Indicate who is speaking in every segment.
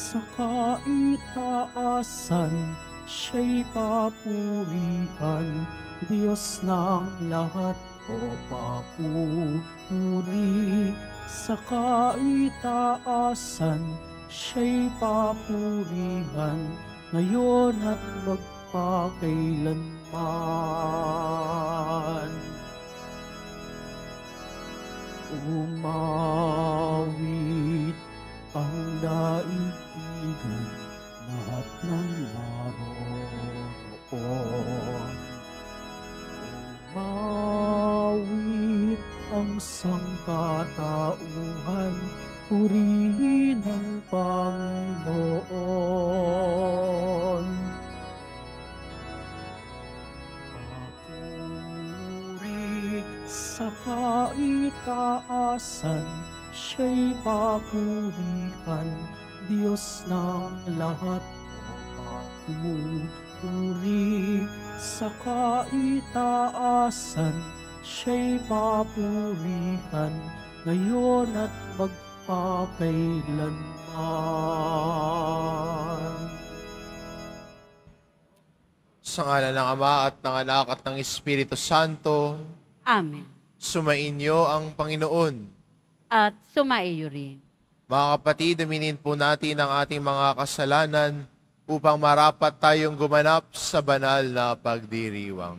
Speaker 1: sa kaitaasan, siya'y papurihan, Diyos ng lahat o papuri. Sa kaitaasan, siya'y papurihan, ngayon at magpakailanman. Umawit ang daigdigan, lahat ng naroon. Umawit ang sangkatauhan, purihin ang Panginoon. Papuri sa kaitaasan, siya'y papurihan, Diyos ng lahat o papuri. Sa kaitaasan, siya'y papurihan, ngayon at magpakailanman.
Speaker 2: Sa ngalan ng Ama at ng Anak at ng Espiritu Santo.
Speaker 3: Amen.
Speaker 2: Sumainyo ang Panginoon.
Speaker 3: At sumaiyo rin.
Speaker 2: Mga kapatid, aminin po natin ang ating mga kasalanan upang marapat tayong gumanap sa banal na pagdiriwang.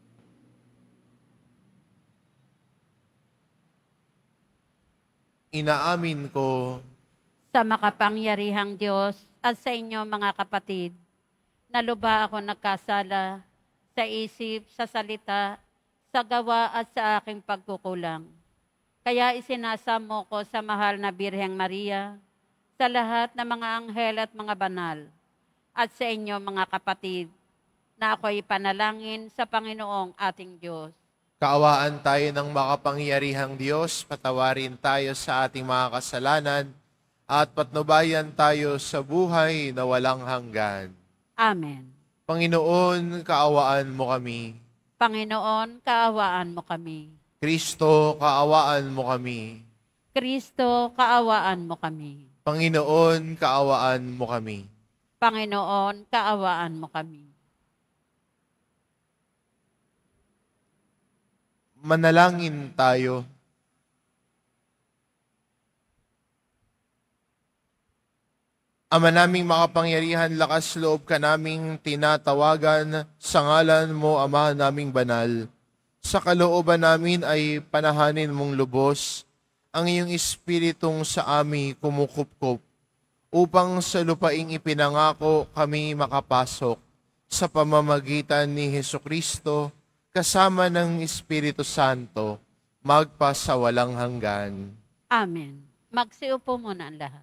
Speaker 2: Inaamin ko
Speaker 3: Sa makapangyarihang Diyos at sa inyo mga kapatid, na lubha ako nagkasala sa isip, sa salita, sa gawa at sa aking pagkukulang. Kaya isinasamo ko sa mahal na Birheng Maria, sa lahat ng mga anghel at mga banal, at sa inyo mga kapatid, na ako'y panalangin sa Panginoong ating Diyos.
Speaker 2: kaawaan tayo ng makapangyarihang Diyos, patawarin tayo sa ating mga kasalanan, at patnubayan tayo sa buhay na walang hanggan.
Speaker 3: Amen.
Speaker 2: Panginoon, kaawaan mo kami.
Speaker 3: Panginoon, kaawaan mo kami.
Speaker 2: Kristo, kaawaan mo kami.
Speaker 3: Kristo, kaawaan mo kami.
Speaker 2: Panginoon, kaawaan mo kami.
Speaker 3: Panginoon, kaawaan mo kami.
Speaker 2: Manalangin tayo. Ama naming makapangyarihan, lakas loob ka naming tinatawagan sa ngalan mo, Ama naming banal. Sa kalooban namin ay panahanin mong lubos ang iyong espiritong sa amin kumukupkup, upang sa lupaing ipinangako kami makapasok sa pamamagitan ni Hesukristo, kasama ng Espiritu Santo, magpasawalang hanggan.
Speaker 3: Amen. Magsiupo muna ang lahat.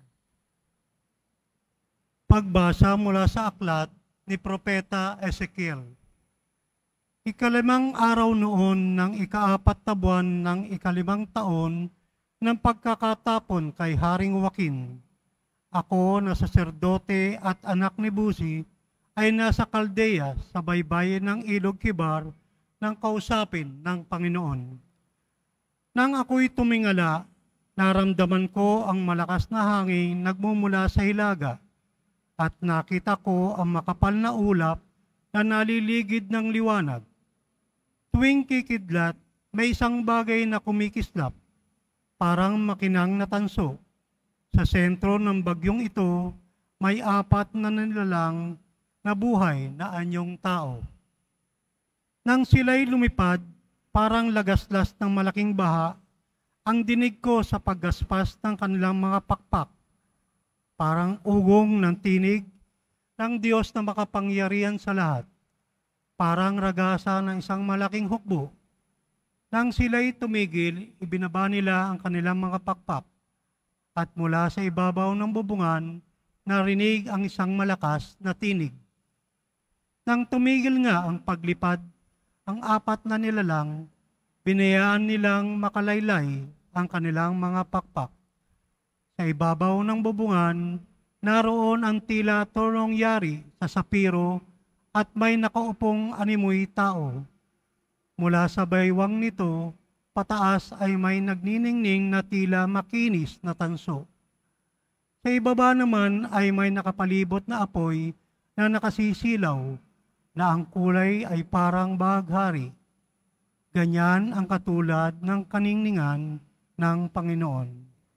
Speaker 4: Pagbasa mula sa aklat ni Propeta Ezekiel. Ikalimang araw noon ng ikaapat na buwan ng ikalimang taon ng pagkakatapon kay Haring Joaquin, ako na saserdote at anak ni Buzi ay nasa Kaldea sa baybayin ng Ilog Kibar ng kausapin ng Panginoon. Nang ako'y tumingala, naramdaman ko ang malakas na hangin nagmumula sa hilaga, at nakita ko ang makapal na ulap na naliligid ng liwanag. Tuwing kikidlat, may isang bagay na kumikislap, parang makinang na tanso. Sa sentro ng bagyong ito, may apat na nilalang na buhay na anyong tao. Nang sila'y lumipad, parang lagaslas ng malaking baha, ang dinig ko sa paggaspas ng kanilang mga pakpak, parang ugong ng tinig ng Diyos na makapangyarihan sa lahat, parang ragasa ng isang malaking hukbo. Nang sila'y tumigil, ibinaba nila ang kanilang mga pakpak, at mula sa ibabaw ng bubungan, narinig ang isang malakas na tinig. Nang tumigil nga ang paglipad, ang apat na nilalang, binayaan nilang makalaylay ang kanilang mga pakpak. Sa ibabaw ng bubungan, naroon ang tila torong yari sa sapiro at may nakaupong animoy tao. Mula sa baywang nito, pataas ay may nagniningning na tila makinis na tanso. Sa ibaba naman ay may nakapalibot na apoy na nakasisilaw, na ang kulay ay parang bahaghari. Ganyan ang katulad ng kaningningan ng Panginoon.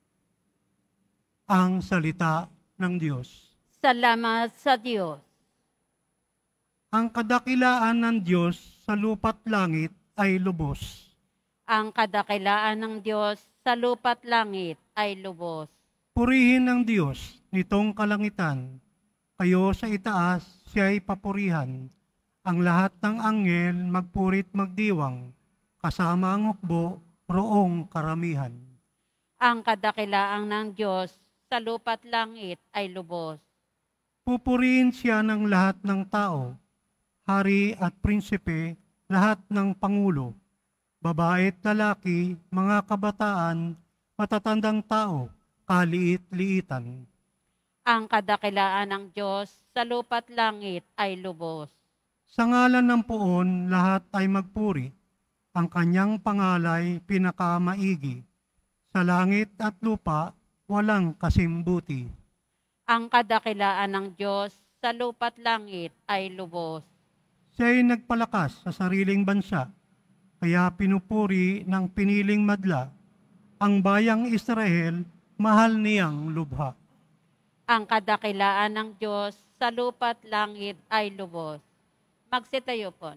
Speaker 4: Ang salita ng Diyos.
Speaker 3: Salamat sa Diyos.
Speaker 4: Ang kadakilaan ng Diyos sa lupa't langit ay lubos.
Speaker 3: Ang kadakilaan ng Diyos sa lupa't langit ay lubos.
Speaker 4: Purihin ng Diyos nitong kalangitan. Kayo sa itaas, siya'y papurihan. Ang lahat ng anghel magpurit magdiwang, kasama ang hukbo, roong karamihan.
Speaker 3: Ang kadakilaan ng Diyos sa lupa't langit ay lubos.
Speaker 4: Pupurihin siya ng lahat ng tao, hari at prinsipe, lahat ng pangulo, babae at lalaki, mga kabataan, matatandang tao, kaliit-liitan.
Speaker 3: Ang kadakilaan ng Diyos sa lupa't langit ay lubos.
Speaker 4: Sa ngalan ng Poon, lahat ay magpuri. Ang kanyang pangalay pinakamaigi. Sa langit at lupa, walang kasimbuti.
Speaker 3: Ang kadakilaan ng Diyos sa lupa't langit ay lubos.
Speaker 4: Siya'y nagpalakas sa sariling bansa, kaya pinupuri ng piniling madla. Ang bayang Israel, mahal niyang lubha.
Speaker 3: Ang kadakilaan ng Diyos sa lupa't langit ay lubos. Magsitayo po.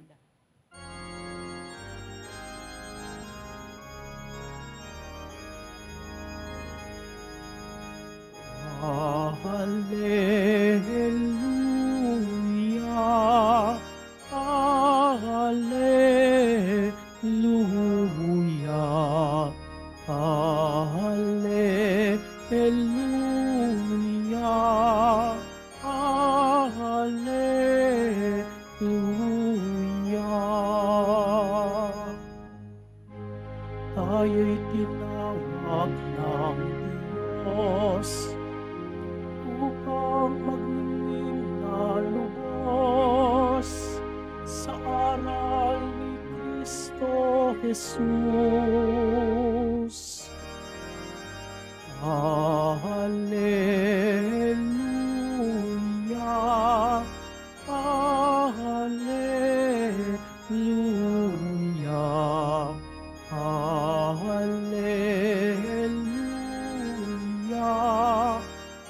Speaker 1: Hallelujah, Hallelujah, Hallelujah, Hallelujah. Tayo'y tinawag ng Diyos upang maglingin na lubos sa aral ni Kristo Jesus. Hallelujah, Hallelujah, Hallelujah,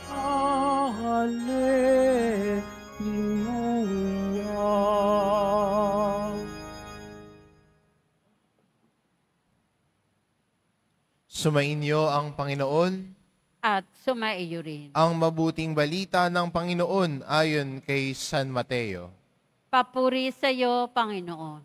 Speaker 1: Hallelujah.
Speaker 2: Sumainyo ang Panginoon.
Speaker 3: At sumaiyo rin.
Speaker 2: Ang mabuting balita ng Panginoon ayon kay San Mateo.
Speaker 3: Papuri sa iyo, Panginoon.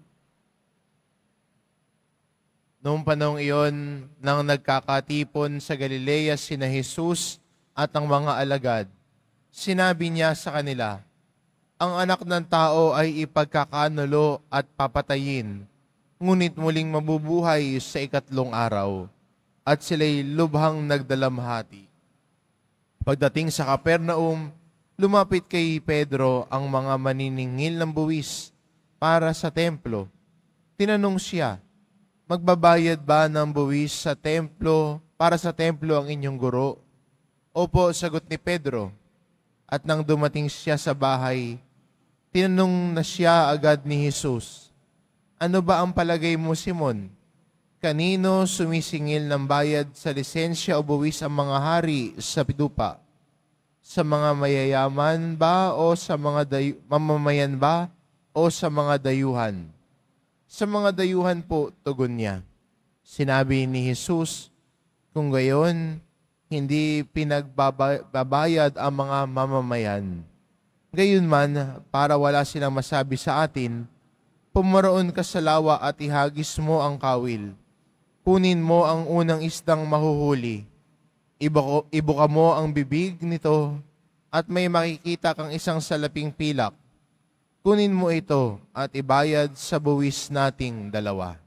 Speaker 2: Noong panahong iyon, nang nagkakatipon sa Galilea sina Jesus at ang mga alagad, sinabi niya sa kanila, ang anak ng tao ay ipagkakanulo at papatayin, ngunit muling mabubuhay sa ikatlong araw, at sila'y lubhang nagdalamhati. Pagdating sa Capernaum, lumapit kay Pedro ang mga maniningil ng buwis para sa templo. Tinanong siya, magbabayad ba ng buwis sa templo para sa templo ang inyong guro? Opo, sagot ni Pedro. At nang dumating siya sa bahay, tinanong na siya agad ni Jesus, ano ba ang palagay mo, Simon? Kanino sumisingil ng bayad sa lisensya o buwis ang mga hari sa lupa? Sa mga mayayaman ba o sa mga mamamayan ba o sa mga dayuhan? Sa mga dayuhan po, tugon niya. Sinabi ni Jesus, kung gayon, hindi pinagbabayad ang mga mamamayan. Gayunman, para wala silang masabi sa atin, pumaroon ka sa lawa at ihagis mo ang kawil. Kunin mo ang unang isdang mahuhuli. Ibuka mo ang bibig nito at may makikita kang isang salaping pilak. Kunin mo ito at ibayad sa buwis nating dalawa.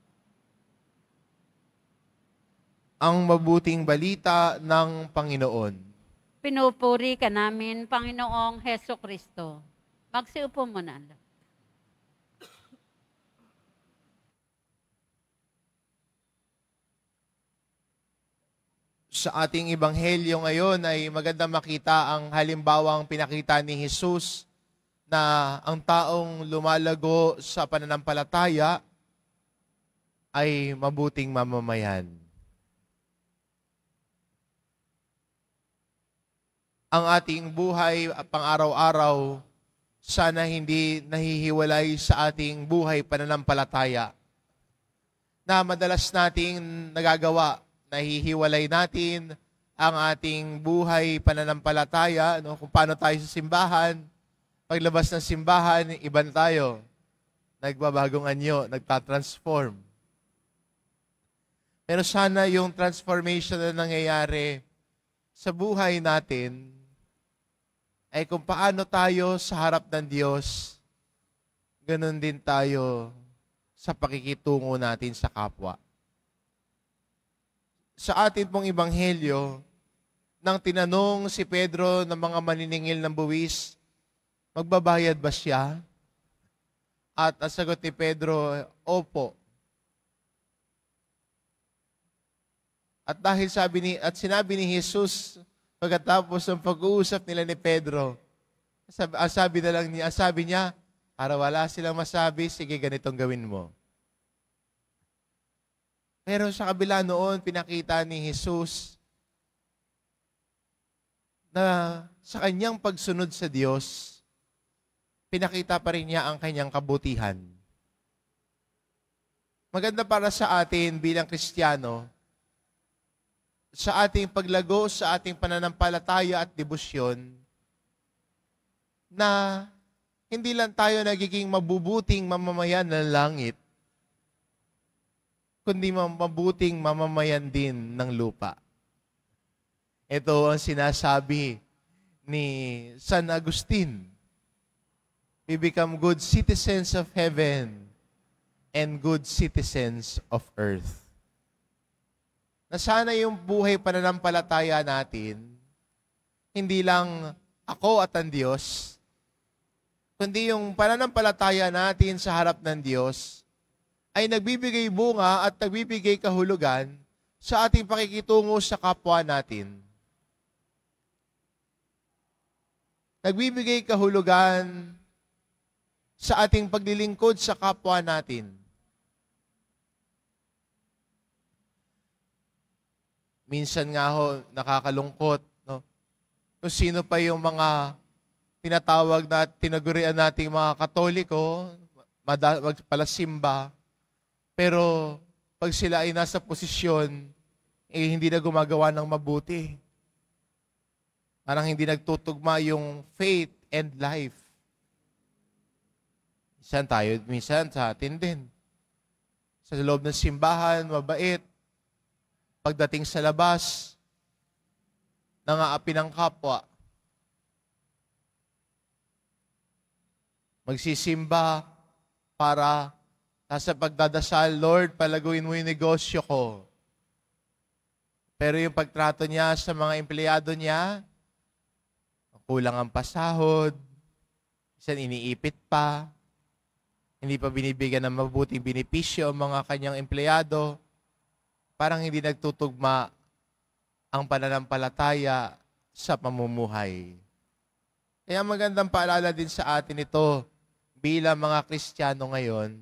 Speaker 2: Ang mabuting balita ng Panginoon.
Speaker 3: Pinupuri ka namin, Panginoong Heso Kristo. Magsiupo muna.
Speaker 2: Sa ating ebanghelyo ngayon ay maganda makita ang halimbawang pinakita ni Jesus na ang taong lumalago sa pananampalataya ay mabuting mamamayan. Ang ating buhay pang-araw-araw sana hindi nahihiwalay sa ating buhay pananampalataya na madalas nating nagagawa. Nahihiwalay natin ang ating buhay pananampalataya, no? Kung paano tayo sa simbahan. Paglabas ng simbahan, iba na tayo. Nagbabagong anyo, nagtatransform. Pero sana yung transformation na nangyayari sa buhay natin ay kung paano tayo sa harap ng Diyos, ganun din tayo sa pakikitungo natin sa kapwa. Sa atin pong ebanghelyo, nang tinanong si Pedro ng mga maniningil ng buwis, magbabayad ba siya? At ang sagot ni Pedro, opo. At dahil sinabi ni Jesus, pagkatapos ng pag-uusap nila ni Pedro, sabi niya, para wala silang masabi, sige ganitong gawin mo. Pero sa kabila noon, pinakita ni Jesus na sa kanyang pagsunod sa Diyos, pinakita pa rin niya ang kanyang kabutihan. Maganda para sa atin bilang Kristiyano, sa ating paglago, sa ating pananampalataya at debosyon, na hindi lang tayo nagiging mabubuting mamamayan ng langit, kundi mabuting mamamayan din ng lupa. Ito ang sinasabi ni San Agustin. We become good citizens of heaven and good citizens of earth. Na sana yung buhay pananampalataya natin, hindi lang ako at ang Diyos, kundi yung pananampalataya natin sa harap ng Diyos, ay nagbibigay bunga at nagbibigay kahulugan sa ating pakikitungo sa kapwa natin. Nagbibigay kahulugan sa ating paglilingkod sa kapwa natin. Minsan nga ho, nakakalungkot, no? Kung sino pa yung mga tinatawag na tinagurian nating mga Katoliko, magpalasimba, pero pag sila ay nasa posisyon, hindi na gumagawa ng mabuti. Parang hindi nagtutugma yung faith and life. Minsan sa atin din. Sa loob ng simbahan, mabait. Pagdating sa labas, nangaapi ng kapwa. Magsisimba para nasa pagdadasal, Lord, palaguin mo yung negosyo ko. Pero yung pagtrato niya sa mga empleyado niya, kulang ang pasahod, minsan iniipit pa, hindi pa binibigyan ng mabuting benepisyo ang mga kanyang empleyado, parang hindi nagtutugma ang pananampalataya sa pamumuhay. Kaya magandang paalala din sa atin ito bilang mga Kristiyano ngayon,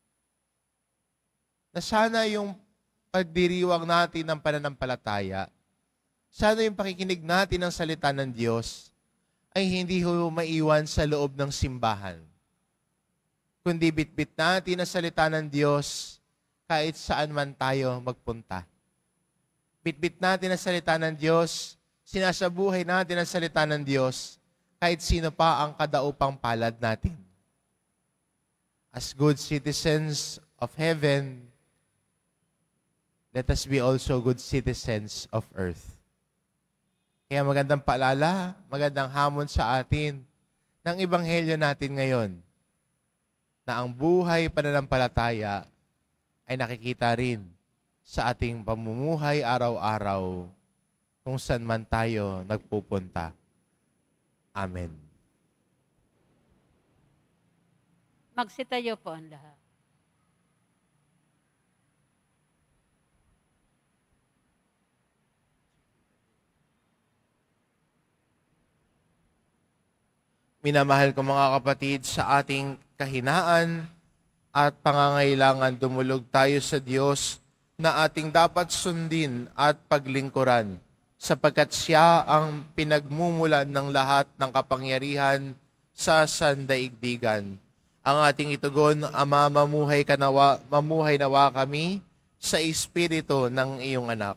Speaker 2: na sana yung pagdiriwang natin ng pananampalataya, sana yung pakikinig natin ng salita ng Diyos ay hindi ho maiwan sa loob ng simbahan. Kundi bitbit natin ang salita ng Diyos kahit saan man tayo magpunta. Bitbit natin ang salita ng Diyos, sinasabuhay natin ang salita ng Diyos kahit sino pa ang kadaupang palad natin. As good citizens of heaven, let us be also good citizens of earth. Kaya magandang paalala, magandang hamon sa atin ng ebanghelyo natin ngayon na ang buhay pananampalataya ay nakikita rin sa ating pamumuhay araw-araw kung saan man tayo nagpupunta. Amen.
Speaker 3: Magsitayo po ang lahat.
Speaker 2: Minamahal ko mga kapatid, sa ating kahinaan at pangangailangan dumulog tayo sa Diyos na ating dapat sundin at paglingkuran sapagkat Siya ang pinagmumulan ng lahat ng kapangyarihan sa sandaigdigan. Ang ating itugon, Ama, mamuhay nawa kami sa Espiritu ng iyong anak.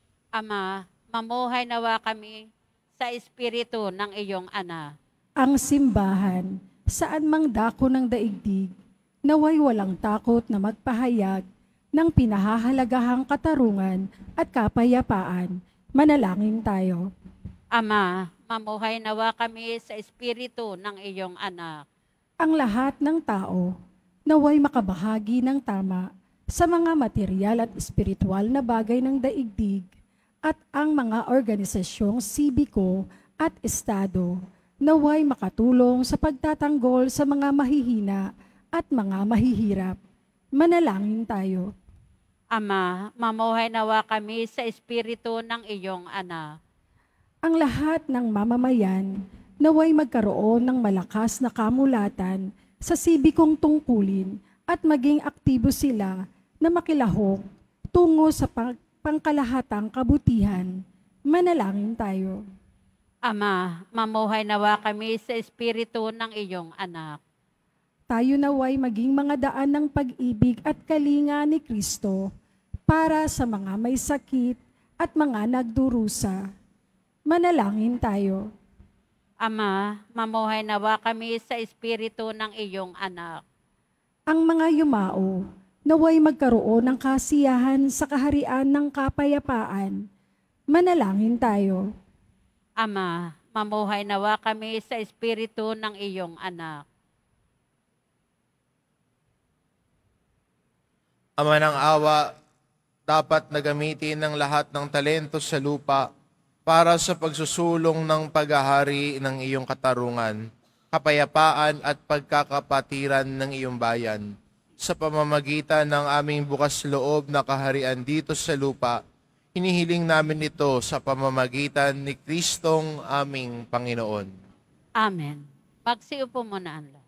Speaker 3: Ama, mamuhay nawa kami sa Espiritu ng iyong anak.
Speaker 5: Ang simbahan, saan mang dako ng daigdig, naway walang takot na magpahayag ng pinahahalagahang katarungan at kapayapaan. Manalangin tayo.
Speaker 3: Ama, mamuhay nawa kami sa Espiritu ng iyong anak.
Speaker 5: Ang lahat ng tao, naway makabahagi ng tama sa mga material at espiritual na bagay ng daigdig at ang mga organisasyong sibiko at estado, naway makatulong sa pagtatanggol sa mga mahihina at mga mahihirap. Manalangin tayo.
Speaker 3: Ama, mamuhay nawa kami sa Espiritu ng iyong anak.
Speaker 5: Ang lahat ng mamamayan naway magkaroon ng malakas na kamulatan sa sibikong tungkulin at maging aktibo sila na makilahok tungo sa pangkalahatang kabutihan. Manalangin tayo.
Speaker 3: Ama, mamuhay nawa kami sa Espiritu ng iyong anak.
Speaker 5: Tayo naway maging mga daan ng pag-ibig at kalinga ni Kristo para sa mga may sakit at mga nagdurusa. Manalangin tayo.
Speaker 3: Ama, mamuhay nawa kami sa Espiritu ng iyong anak.
Speaker 5: Ang mga yumao naway magkaroon ng kasiyahan sa kaharian ng kapayapaan. Manalangin tayo.
Speaker 3: Ama, mamuhay nawa kami sa Espiritu ng iyong anak.
Speaker 2: Ama ng awa, dapat na gamitin ng lahat ng talento sa lupa para sa pagsusulong ng paghahari ng iyong katarungan, kapayapaan at pagkakapatiran ng iyong bayan. Sa pamamagitan ng aming bukas loob na kaharian dito sa lupa, hinihiling namin ito sa pamamagitan ni Kristong aming Panginoon.
Speaker 3: Amen. Magsiupo muna ang lahat.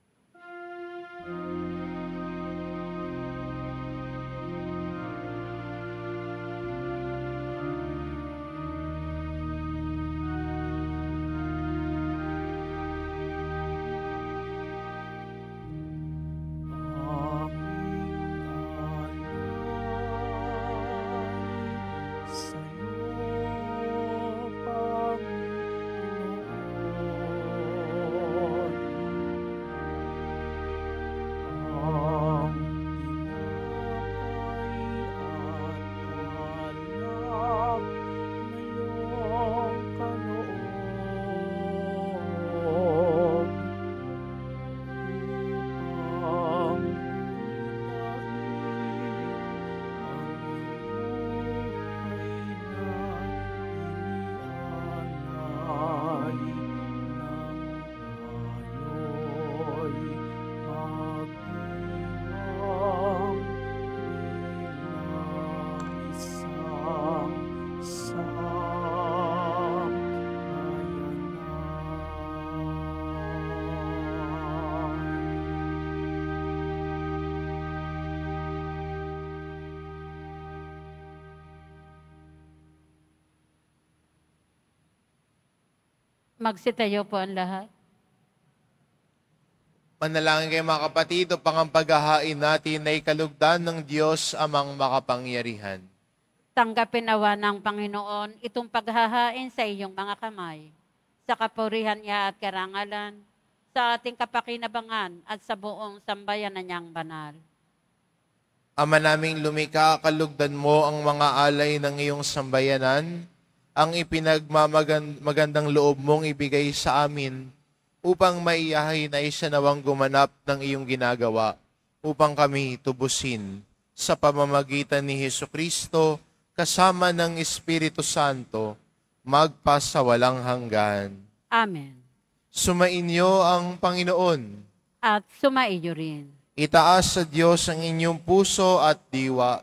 Speaker 3: Magsitayo po ang lahat.
Speaker 2: Manalangin kayo mga kapatid, upang ang paghahain natin ay kalugdan ng Diyos amang makapangyarihan.
Speaker 3: Tanggapin nawa ng Panginoon itong paghahain sa iyong mga kamay, sa kapurihan niya at karangalan, sa ating kapakinabangan at sa buong sambayanan niyang banal.
Speaker 2: Ama naming lumikha, kalugdan mo ang mga alay ng iyong sambayanan, ang ipinagmamagandang loob mong ibigay sa amin, upang maiyahin ay siya nawang gumanap ng iyong ginagawa, upang kami tubusin sa pamamagitan ni Hesukristo, kasama ng Espiritu Santo, magpasawalang hanggan.
Speaker 3: Amen.
Speaker 2: Sumainyo ang Panginoon.
Speaker 3: At sumaiyo rin.
Speaker 2: Itaas sa Diyos ang inyong puso at diwa.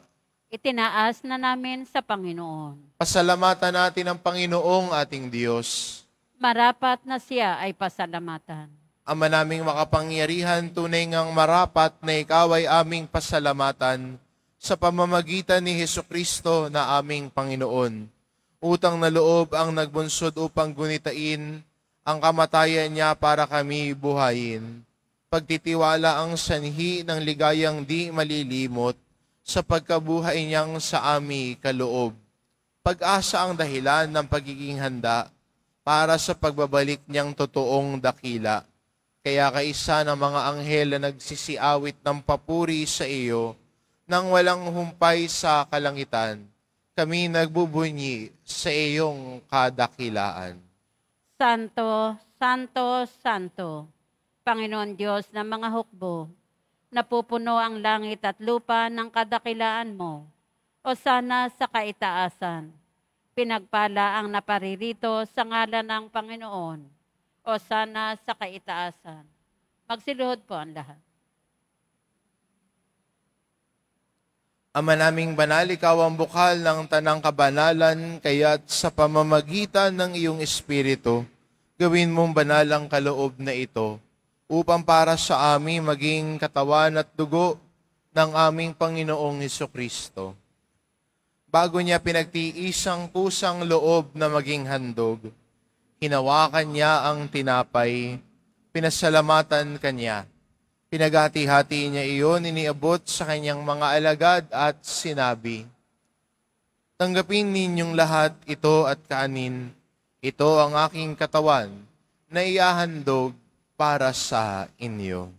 Speaker 3: Itinaas na namin sa Panginoon.
Speaker 2: Pasalamatan natin ang Panginoong ating Diyos.
Speaker 3: Marapat na siya ay pasalamatan.
Speaker 2: Ama naming makapangyarihan, tunay ngang marapat na ikaw ay aming pasalamatan sa pamamagitan ni Hesukristo na aming Panginoon. Utang na loob ang nagbunsod upang gunitain ang kamatayan niya para kami buhayin. Pagtitiwala ang sanhi ng ligayang di malilimot sa pagkabuhay niyang sa ami kaloob. Pag-asa ang dahilan ng pagiging handa para sa pagbabalik niyang totoong dakila. Kaya kaisa ng mga anghel na nagsisiawit ng papuri sa iyo, nang walang humpay sa kalangitan, kami nagbubunyi sa iyong kadakilaan.
Speaker 3: Santo, Santo, Santo, Panginoon Diyos ng mga hukbo, napupuno ang langit at lupa ng kadakilaan mo, o sana sa kaitaasan. Pinagpala ang naparirito sa ngalan ng Panginoon, o sana sa kaitaasan. Magsiluhod po ang lahat.
Speaker 2: Ama naming banal, ikaw ang bukal ng tanang kabanalan, kaya't sa pamamagitan ng iyong Espiritu, gawin mong banal ang kaloob na ito, upang para sa amin maging katawan at dugo ng aming Panginoong Hesukristo. Bago niya pinagtiisang kusang loob na maging handog, hinawakan niya ang tinapay, pinasalamatan kanya. Pinaghati-hati niya iyon, iniabot sa kanyang mga alagad at sinabi, "Tanggapin ninyong lahat ito at kaanin. Ito ang aking katawan na iahandog para sa inyo."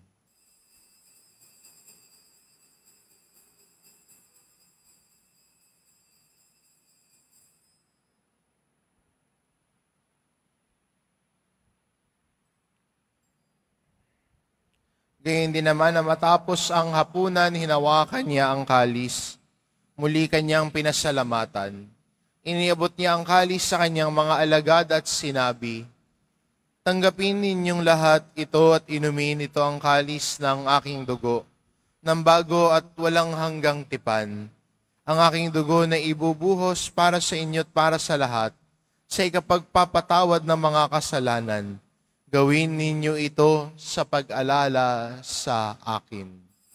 Speaker 2: Gayun din naman na matapos ang hapunan, hinawakan niya ang kalis. Muli kanyang pinasalamatan. Iniabot niya ang kalis sa kanyang mga alagad at sinabi, "Tanggapin ninyong lahat ito at inumin ito ang kalis ng aking dugo, ng bago at walang hanggang tipan. Ang aking dugo na ibubuhos para sa inyo at para sa lahat, sa ikapagpapatawad ng mga kasalanan. Gawin ninyo ito sa pag-alala sa akin."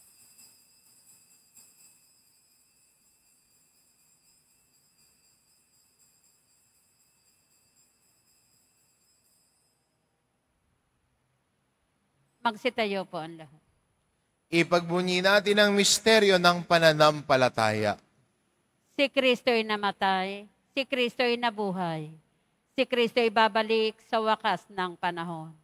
Speaker 3: Magsitayo po ang lahat.
Speaker 2: Ipagbunyi natin ang misteryo ng pananampalataya.
Speaker 3: Si Kristo'y namatay, si Kristo'y nabuhay, si Kristo'y babalik sa wakas ng panahon.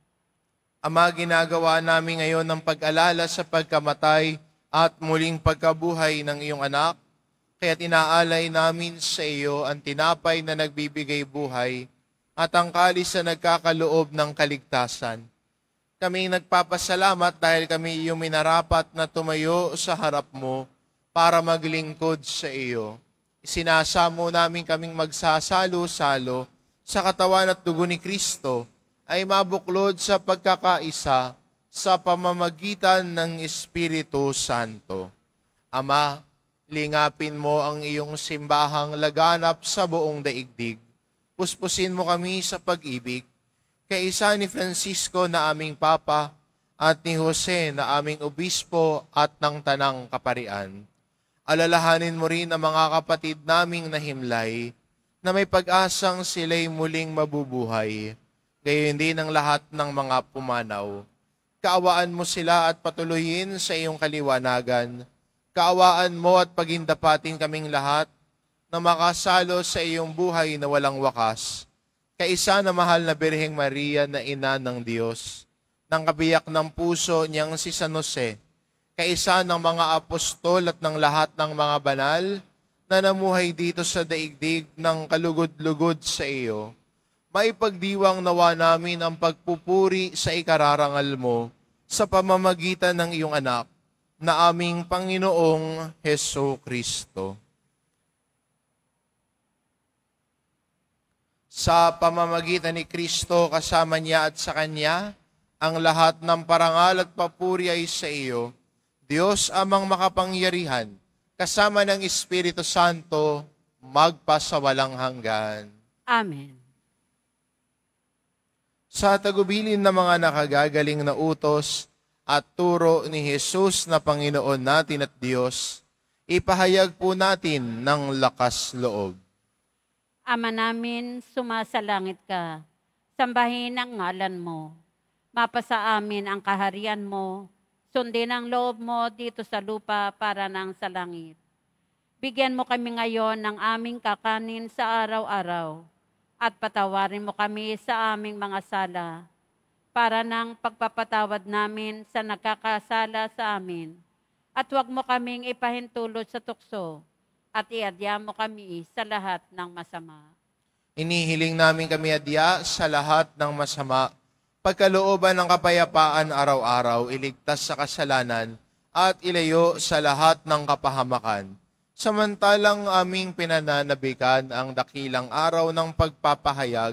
Speaker 2: Ama, ginagawa namin ngayon ng pag-alala sa pagkamatay at muling pagkabuhay ng iyong anak, kaya inaalay namin sa iyo ang tinapay na nagbibigay buhay at ang kalis na nagkakaloob ng kaligtasan. Kami nagpapasalamat dahil kami iyong minarapat na tumayo sa harap mo para maglingkod sa iyo. Isinasamo namin kaming magsasalo-salo sa katawan at dugo ni Kristo ay mabuklod sa pagkakaisa sa pamamagitan ng Espiritu Santo. Ama, lingapin mo ang iyong simbahang laganap sa buong daigdig. Puspusin mo kami sa pag-ibig, kaisa ni Francisco na aming Papa at ni Jose na aming Obispo at ng Tanang Kaparian. Alalahanin mo rin ang mga kapatid naming nahimlay na may pag-asang sila'y muling mabubuhay, gayon din ang lahat ng mga pumanaw. Kaawaan mo sila at patuloyin sa iyong kaliwanagan. Kaawaan mo at pagindapatin kaming lahat na makasalo sa iyong buhay na walang wakas. Kaisa na mahal na Birheng Maria na ina ng Diyos, ng kabiyak ng puso niyang si San Jose, kaisa ng mga apostol at ng lahat ng mga banal na namuhay dito sa daigdig ng kalugod-lugod sa iyo, maipagdiwang nawa namin ang pagpupuri sa ikararangal mo sa pamamagitan ng iyong anak na aming Panginoong Hesukristo. Sa pamamagitan ni Kristo, kasama niya at sa Kanya, ang lahat ng parangal at papuri ay sa iyo, Diyos amang makapangyarihan, kasama ng Espiritu Santo, magpasawalang hanggan.
Speaker 3: Amen.
Speaker 2: Sa tagubilin ng mga nakagagaling na utos at turo ni Jesus na Panginoon natin at Diyos, ipahayag po natin ng lakas loob.
Speaker 3: Ama namin, sumasalangit ka. Sambahin ang ngalan mo. Mapasa amin ang kaharian mo. Sundin ang loob mo dito sa lupa para nang sa langit. Bigyan mo kami ngayon ng aming kakanin sa araw-araw. At patawarin mo kami sa aming mga sala. Para nang pagpapatawad namin sa nagkakasala sa amin. At huwag mo kaming ipahintulot sa tukso. At iadya mo kami sa lahat ng masama.
Speaker 2: Inihiling namin kami adya sa lahat ng masama, pagkalooban ng kapayapaan araw-araw, iligtas sa kasalanan, at ilayo sa lahat ng kapahamakan. Samantalang aming pinananabikan ang dakilang araw ng pagpapahayag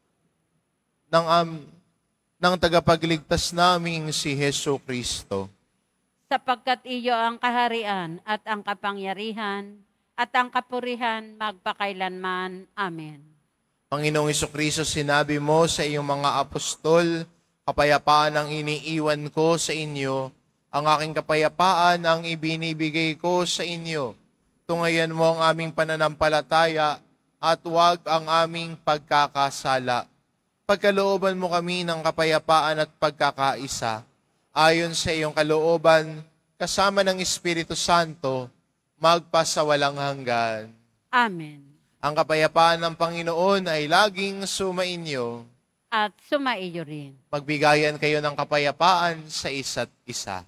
Speaker 2: ng tagapagligtas naming si Hesu Kristo.
Speaker 3: Sapagkat iyo ang kaharian at ang kapangyarihan at ang kapurihan magpakailanman. Amen.
Speaker 2: Panginoong Jesucristo, sinabi mo sa iyong mga apostol, kapayapaan ang iniiwan ko sa inyo, ang aking kapayapaan ang ibinibigay ko sa inyo. Tungayan mo ang aming pananampalataya at huwag ang aming pagkakasala. Pagkalooban mo kami ng kapayapaan at pagkakaisa, ayon sa iyong kalooban, kasama ng Espiritu Santo, magpasawalang hanggan.
Speaker 3: Amen.
Speaker 2: Ang kapayapaan ng Panginoon ay laging sumainyo.
Speaker 3: At sumaiyo rin.
Speaker 2: Magbigayan kayo ng kapayapaan sa isa't isa.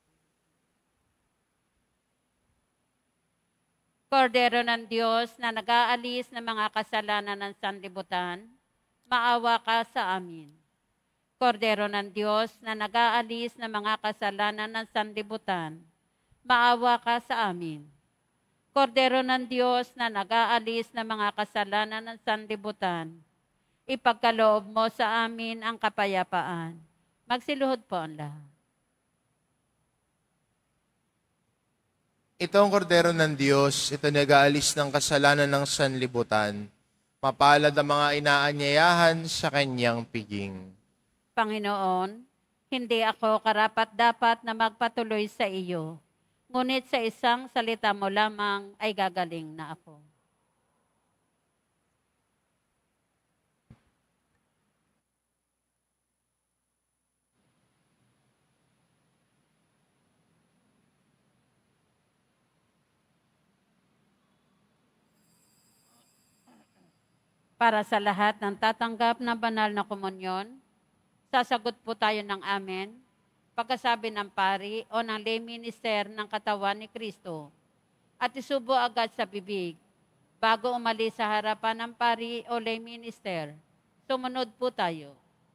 Speaker 3: Kordero ng Diyos na nag-aalis ng mga kasalanan ng sanlibutan, maawa ka sa amin. Kordero ng Diyos na nag-aalis ng mga kasalanan ng sanlibutan, maawa ka sa amin. Kordero ng Diyos na nag-aalis ng mga kasalanan ng sanlibutan, ipagkaloob mo sa amin ang kapayapaan. Magsiluhod po ang lahat.
Speaker 2: Ito ang kordero ng Diyos, ito nag-aalis ng kasalanan ng sanlibutan. Mapalad ang mga inaanyayahan sa kanyang piging.
Speaker 3: Panginoon, hindi ako karapat-dapat na magpatuloy sa iyo. Ngunit sa isang salita mo lamang ay gagaling na ako. Para sa lahat ng tatanggap ng banal na komunyon, sasagot po tayo ng amen. Pagkasabi ng pari o ng lay minister ng katawan ni Kristo at isubo agad sa bibig bago umalis sa harapan ng pari o lay minister. Sumunod po tayo.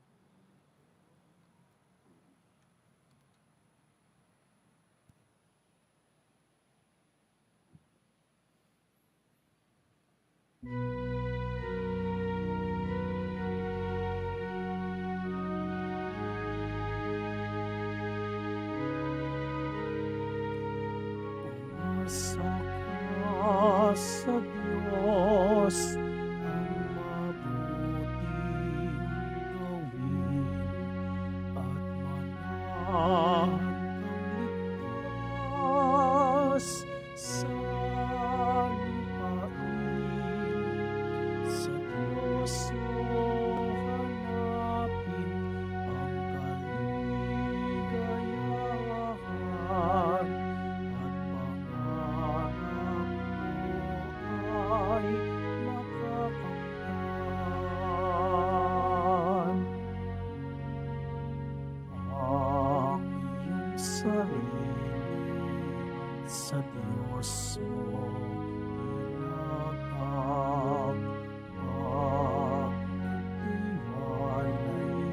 Speaker 1: Umasa ka sa Diyos ang mabuting gawin at manahan kang ligtas sa lupain. Sa Diyos mo hanapin ang kaligayahan. Sa Diyos mo ilagak, pag nagtiwalay,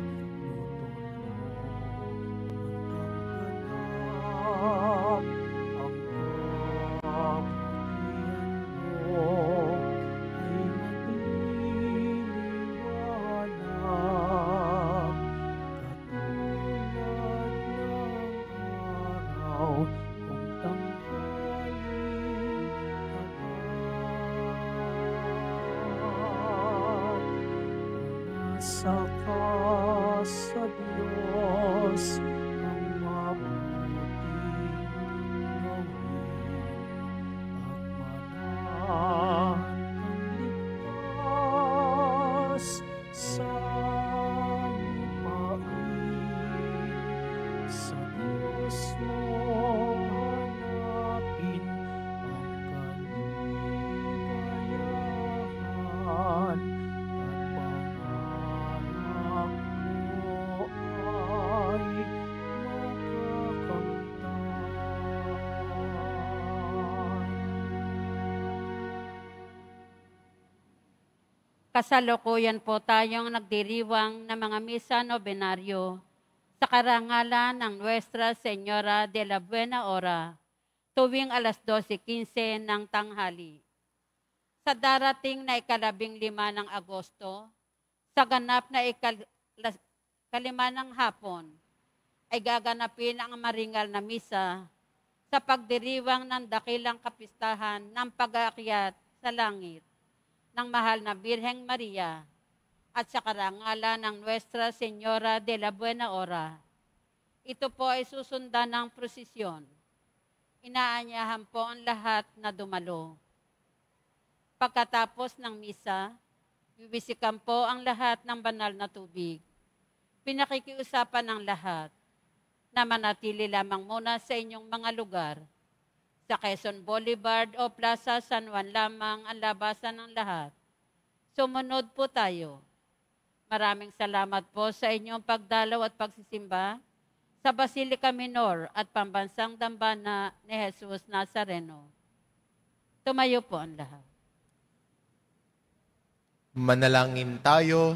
Speaker 1: tutulog ang ganap. Ang kabutihan mo ay magliliwanag, katulad ng araw kung tanghaling saka sa Diyos ang mabuting gawin at manatang ligtas sa lupain. Sa Diyos mo hanapin ang kaligayahan at pangarap mo ay makakamtan.
Speaker 3: Kasalukuyan po tayong nagdiriwang ng mga misa nobenaryo sa karangalan ng Nuestra Señora de la Buena Hora tuwing alas 12:15 ng tanghali. Sa darating na 15 ng Agosto, sa ganap na 5 ng hapon, ay gaganapin ang maringal na misa sa pagdiriwang ng dakilang kapistahan ng pag-aakyat sa langit ng mahal na Birheng Maria at sa karangalan ng Nuestra Señora de la Buena Hora. Ito po ay susundan ng prosesyon. Inaanyahan po ang lahat na dumalo. Pagkatapos ng misa, bibisikan po ang lahat ng banal na tubig. Pinakikiusapan ng lahat na manatili lamang muna sa inyong mga lugar. Sa Quezon Boulevard o Plaza San Juan lamang ang labasan ng lahat. Sumunod po tayo. Maraming salamat po sa inyong pagdalaw at pagsisimba sa Basilica Minor at Pambansang Dambana ni Jesus Nazareno. Tumayo po ang lahat.
Speaker 2: Manalangin tayo.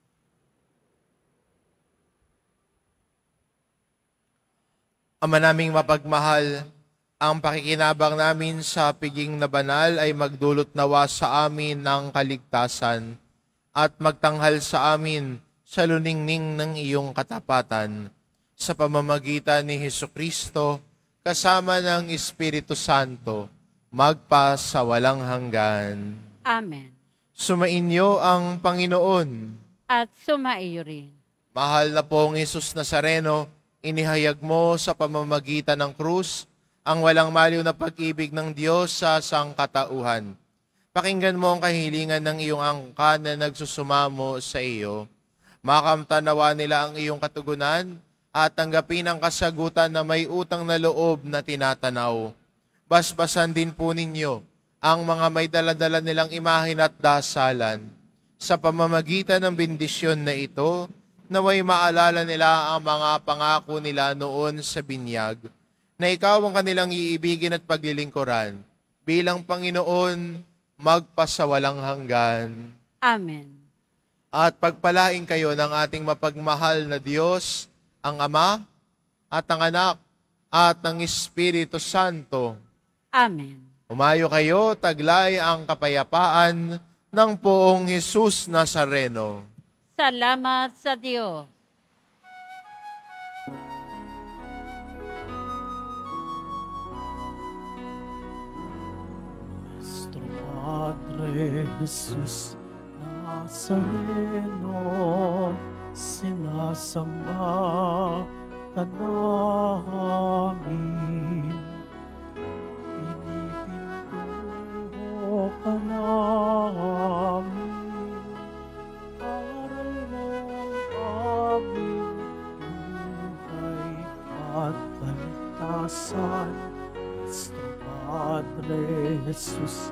Speaker 2: Ama naming mapagmahal, ang pakikinabang namin sa piging na banal ay magdulot nawa sa amin ng kaligtasan at magtanghal sa amin sa luningning ng iyong katapatan sa pamamagitan ni Hesukristo kasama ng Espiritu Santo magpa sa walang hanggan.
Speaker 3: Amen.
Speaker 2: Sumainyo ang Panginoon.
Speaker 3: At sumaiyo rin.
Speaker 2: Mahal na pong Jesus Nazareno, inihayag mo sa pamamagitan ng krus ang walang maliw na pag-ibig ng Diyos sa sangkatauhan. Pakinggan mo ang kahilingan ng iyong angkan na nagsusumamo sa iyo. Makamtanawa nila ang iyong katugunan at tanggapin ang kasagutan na may utang na loob na tinatanaw. Basbasan din po ninyo ang mga may daladala nilang imahin at dasalan. Sa pamamagitan ng bendisyon na ito, naway maalala nila ang mga pangako nila noon sa binyag, na ikaw ang kanilang iibigin at paglilingkuran, bilang Panginoon, magpasawalang hanggan.
Speaker 3: Amen.
Speaker 2: At pagpalain kayo ng ating mapagmahal na Diyos, ang Ama, at ang Anak, at ang Espiritu Santo.
Speaker 3: Amen.
Speaker 2: Umayo kayo, taglay ang kapayapaan ng poong Jesus Nazareno.
Speaker 3: Salamat sa Diyos.
Speaker 1: Nuestro Padre Jesus Nazareno, sinasamba ka namin. Pinipintuho ka namin. Aral ng aming buhay at kaligtasan. Nuestro Padre Jesus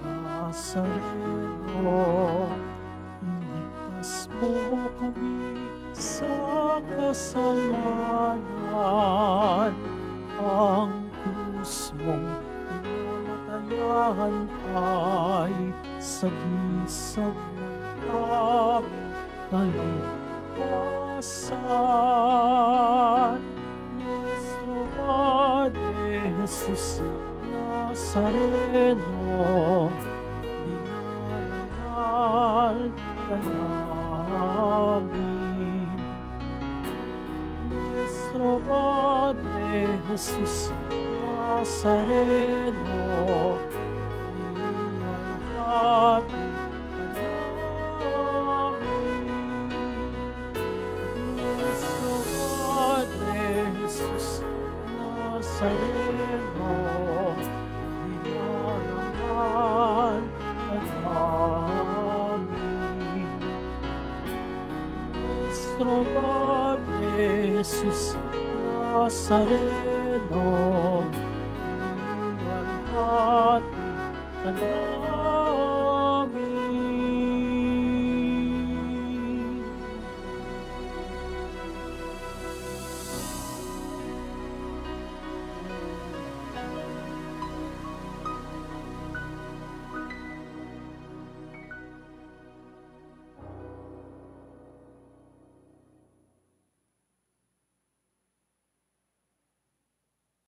Speaker 1: Nazareno, iligtas mo kami sa kasalanan. Ang krus mong pinamatayan ay sagisag ng aming kaligtasan. Nuestro Padre Jesus Nazareno, dinalal ka namin. Nuestro Padre Jesus Nazareno, dinalal ka namin. Nazareno, dinaraman at amin. Nuestro Padre Jesus Nazareno, iwan natin